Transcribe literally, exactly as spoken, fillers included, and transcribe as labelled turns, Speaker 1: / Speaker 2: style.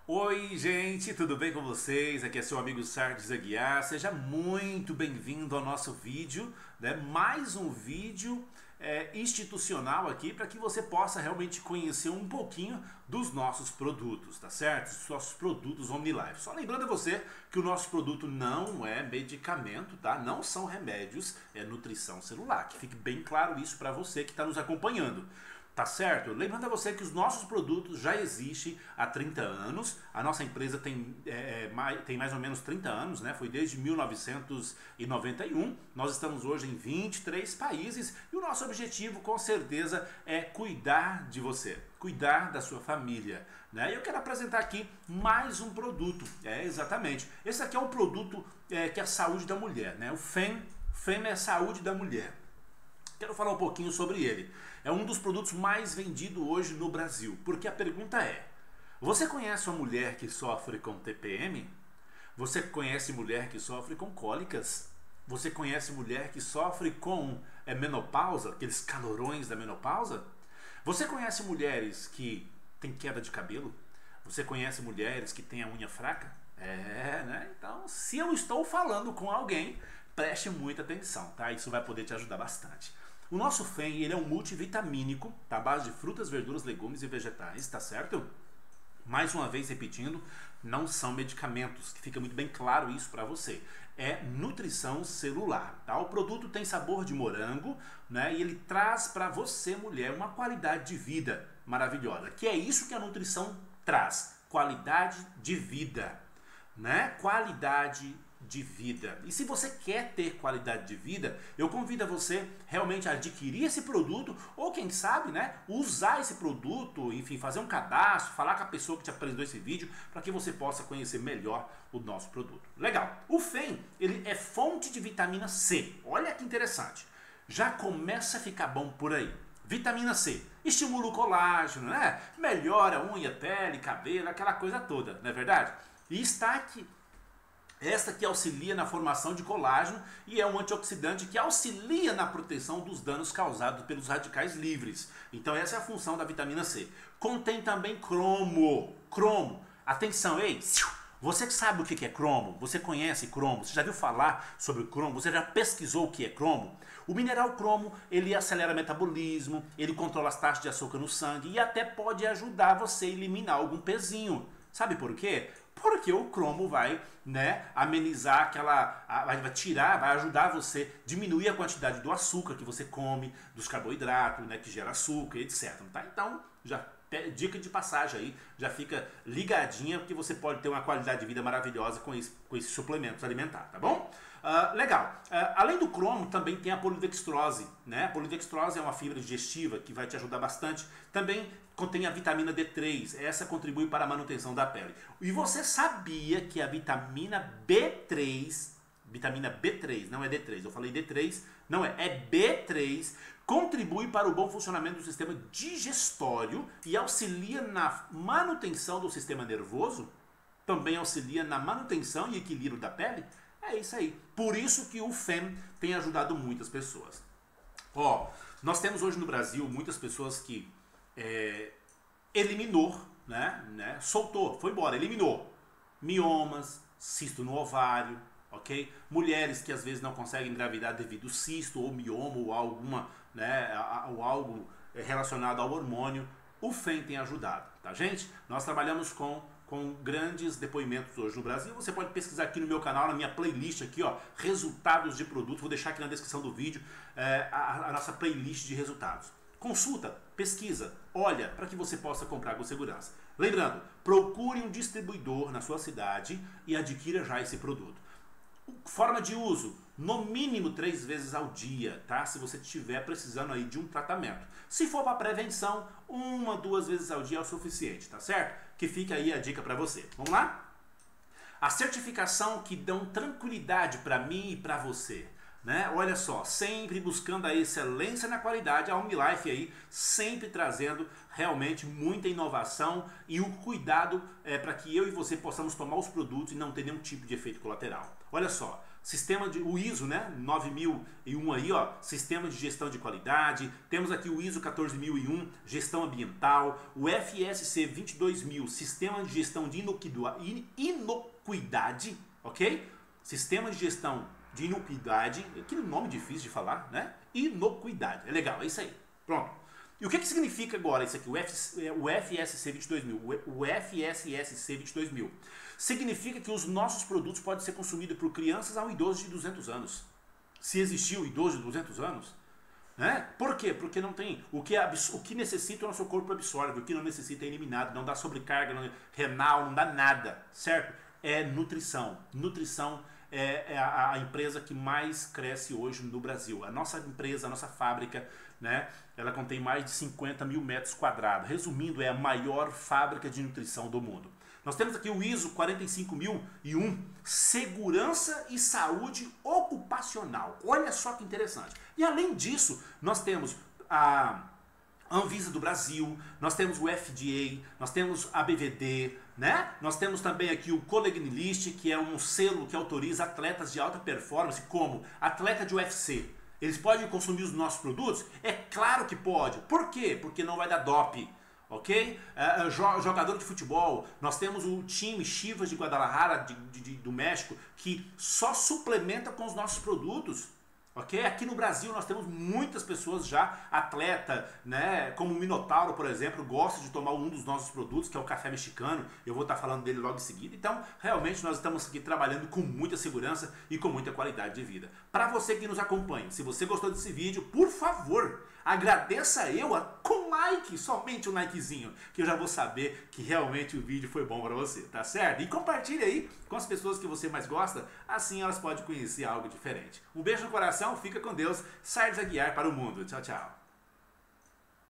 Speaker 1: Oi, gente, tudo bem com vocês? Aqui é seu amigo Sardes Aguiar. Seja muito bem-vindo ao nosso vídeo, né? Mais um vídeo é, institucional aqui para que você possa realmente conhecer um pouquinho dos nossos produtos, tá certo? Os nossos produtos OmniLife. Só lembrando a você que o nosso produto não é medicamento, tá? Não são remédios, é nutrição celular. Que fique bem claro isso para você que está nos acompanhando. Tá certo? Lembrando a você que os nossos produtos já existem há trinta anos. A nossa empresa tem, é, mais, tem mais ou menos trinta anos, né? Foi desde mil novecentos e noventa e um. Nós estamos hoje em vinte e três países e o nosso objetivo, com certeza, é cuidar de você, cuidar da sua família, né? E eu quero apresentar aqui mais um produto. É, exatamente. Esse aqui é um produto é, que é a saúde da mulher, né? O F E M. F E M é a saúde da mulher. Quero falar um pouquinho sobre ele. É um dos produtos mais vendidos hoje no Brasil. Porque a pergunta é: você conhece uma mulher que sofre com T P M? Você conhece mulher que sofre com cólicas? Você conhece mulher que sofre com é, menopausa, aqueles calorões da menopausa? Você conhece mulheres que têm queda de cabelo? Você conhece mulheres que têm a unha fraca? É, né? Então, se eu estou falando com alguém, preste muita atenção, tá? Isso vai poder te ajudar bastante. O nosso F E M, ele é um multivitamínico, tá? À base de frutas, verduras, legumes e vegetais, tá certo? Mais uma vez repetindo, não são medicamentos, que fica muito bem claro isso para você. É nutrição celular, tá? O produto tem sabor de morango, né? E ele traz para você, mulher, uma qualidade de vida maravilhosa. Que é isso que a nutrição traz, qualidade de vida, né? Qualidade de vida. E se você quer ter qualidade de vida, eu convido a você realmente a adquirir esse produto ou quem sabe, né, usar esse produto, enfim, fazer um cadastro, falar com a pessoa que te apresentou esse vídeo para que você possa conhecer melhor o nosso produto. Legal. O F E M, ele é fonte de vitamina C. Olha que interessante. Já começa a ficar bom por aí. Vitamina C estimula o colágeno, né? Melhora a unha, pele, cabelo, aquela coisa toda, não é verdade? E está aqui. Esta que auxilia na formação de colágeno e é um antioxidante que auxilia na proteção dos danos causados pelos radicais livres. Então essa é a função da vitamina C. Contém também cromo. Cromo. Atenção, ei! Você que sabe o que é cromo? Você conhece cromo? Você já viu falar sobre cromo? Você já pesquisou o que é cromo? O mineral cromo, ele acelera o metabolismo, ele controla as taxas de açúcar no sangue e até pode ajudar você a eliminar algum pezinho. Sabe por quê? Porque o cromo vai, né, amenizar aquela, vai tirar, vai ajudar você a diminuir a quantidade do açúcar que você come, dos carboidratos, né, que gera açúcar, etcétera. Tá? Então, já dica de passagem aí, já fica ligadinha porque você pode ter uma qualidade de vida maravilhosa com, esse, com esses suplementos alimentares, tá bom? Uh, legal. Uh, além do cromo, também tem a polidextrose, né? A polidextrose é uma fibra digestiva que vai te ajudar bastante. Também contém a vitamina D três, essa contribui para a manutenção da pele. E você sabia que a vitamina B três, vitamina B três, não é D três, eu falei D três, não é, é B três, contribui para o bom funcionamento do sistema digestório e auxilia na manutenção do sistema nervoso, também auxilia na manutenção e equilíbrio da pele. É isso aí. Por isso que o F E M tem ajudado muitas pessoas. Ó, nós temos hoje no Brasil muitas pessoas que é, eliminou, né, né, soltou, foi embora, eliminou miomas, cisto no ovário, ok? Mulheres que às vezes não conseguem engravidar devido ao cisto ou mioma ou alguma, né, ou algo relacionado ao hormônio. O F E M tem ajudado, tá, gente? Nós trabalhamos com com grandes depoimentos hoje no Brasil. Você pode pesquisar aqui no meu canal, na minha playlist aqui, ó, resultados de produtos. Vou deixar aqui na descrição do vídeo é, a, a nossa playlist de resultados. Consulta, pesquisa, olha para que você possa comprar com segurança. Lembrando, procure um distribuidor na sua cidade e adquira já esse produto. Forma de uso, no mínimo três vezes ao dia, tá? Se você estiver precisando aí de um tratamento. Se for para prevenção, uma, duas vezes ao dia é o suficiente, tá certo? Que fica aí a dica para você. Vamos lá? A certificação que dão tranquilidade para mim e para você. né? Olha só, sempre buscando a excelência na qualidade, a OmniLife aí sempre trazendo realmente muita inovação e o cuidado é, para que eu e você possamos tomar os produtos e não ter nenhum tipo de efeito colateral. Olha só, sistema de o I S O, né, nove mil e um aí, ó, sistema de gestão de qualidade. Temos aqui o I S O quatorze mil e um, gestão ambiental, o F S C vinte e dois mil, sistema de gestão de inocuidade, ok? Sistema de gestão de inocuidade, que nome difícil de falar, né? Inocuidade, é legal, é isso aí. Pronto. E o que, que significa agora isso aqui, o, F, o F S C vinte e dois mil? O F S S C vinte e dois mil significa que os nossos produtos podem ser consumidos por crianças a um idoso de duzentos anos. Se existiu um idoso de duzentos anos, né? Por quê? Porque não tem. O que, o que necessita o nosso corpo absorve, o que não necessita é eliminado, não dá sobrecarga não, renal, não dá nada, certo? É nutrição. Nutrição é, é a, a empresa que mais cresce hoje no Brasil. A nossa empresa, a nossa fábrica, né? Ela contém mais de cinquenta mil metros quadrados. Resumindo, é a maior fábrica de nutrição do mundo. Nós temos aqui o I S O quarenta e cinco mil e um, Segurança e Saúde Ocupacional. Olha só que interessante. E além disso, nós temos a Anvisa do Brasil, nós temos o F D A, nós temos a B V D, né? Nós temos também aqui o Colegnilist, que é um selo que autoriza atletas de alta performance, como atleta de U F C. Eles podem consumir os nossos produtos? É claro que pode. Por quê? Porque não vai dar doping. Ok? Uh, jogador de futebol, nós temos o time Chivas de Guadalajara, de, de, de, do México, que só suplementa com os nossos produtos. Ok? Aqui no Brasil nós temos muitas pessoas já, atleta, né, como o Minotauro, por exemplo, gosta de tomar um dos nossos produtos, que é o café mexicano. Eu vou estar falando dele logo em seguida. Então, realmente nós estamos aqui trabalhando com muita segurança e com muita qualidade de vida. Para você que nos acompanha, se você gostou desse vídeo, por favor, agradeça eu a, com like, somente um likezinho, que eu já vou saber que realmente o vídeo foi bom para você, tá certo? E compartilhe aí com as pessoas que você mais gosta, assim elas podem conhecer algo diferente. Um beijo no coração, fica com Deus, Sardes Aguiar para o mundo. Tchau, tchau.